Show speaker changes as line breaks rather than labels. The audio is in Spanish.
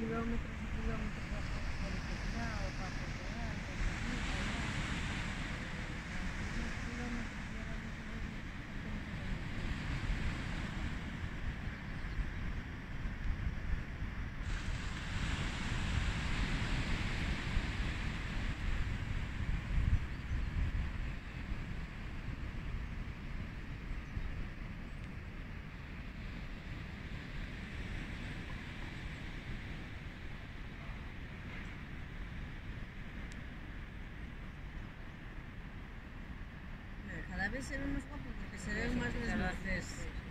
kilómetros y kilómetros por electricidad o para controlar, kilómetros y ahora no se ve cada vez se ven más guapos porque se ven más desluces.